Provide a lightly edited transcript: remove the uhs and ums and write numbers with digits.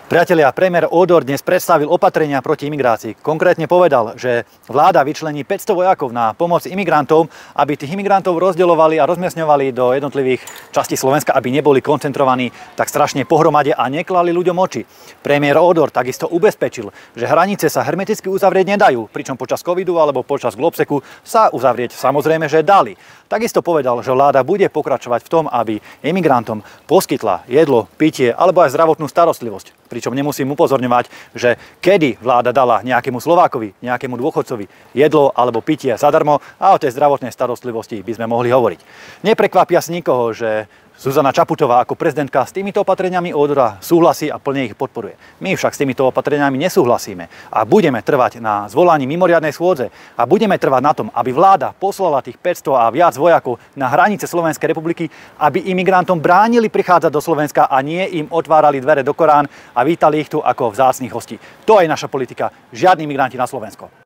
Priatelia, premiér Ódor dnes predstavil opatrenia proti imigrácii. Konkrétne povedal, že vláda vyčlení 500 vojakov na pomoc imigrantom, aby tých imigrantov rozdeľovali a rozmiestňovali do jednotlivých častí Slovenska, aby neboli koncentrovaní tak strašne pohromade a neklali ľuďom oči. Premiér Ódor takisto ubezpečil, že hranice sa hermeticky uzavrieť nedajú, pričom počas covidu alebo počas globseku sa uzavrieť samozrejme, že dali. Takisto povedal, že vláda bude pokračovať v tom, aby imigrantom poskytla jedlo, pitie alebo aj zdravotnú starostlivosť. Pričom nemusím upozorňovať, že kedy vláda dala nejakému Slovákovi, nejakému dôchodcovi jedlo alebo pitie zadarmo a o tej zdravotnej starostlivosti by sme mohli hovoriť. Neprekvapí asi nikoho, že Zuzana Čaputová ako prezidentka s týmito opatreniami Ódora súhlasí a plne ich podporuje. My však s týmito opatreniami nesúhlasíme a budeme trvať na zvolaní mimoriadnej schôdze a budeme trvať na tom, aby vláda poslala tých 500 a viac vojakov na hranice Slovenskej republiky, aby imigrantom bránili prichádzať do Slovenska a nie im otvárali dvere do Korán a vítali ich tu ako vzácnych hostí. To je naša politika. Žiadni imigranti na Slovensko.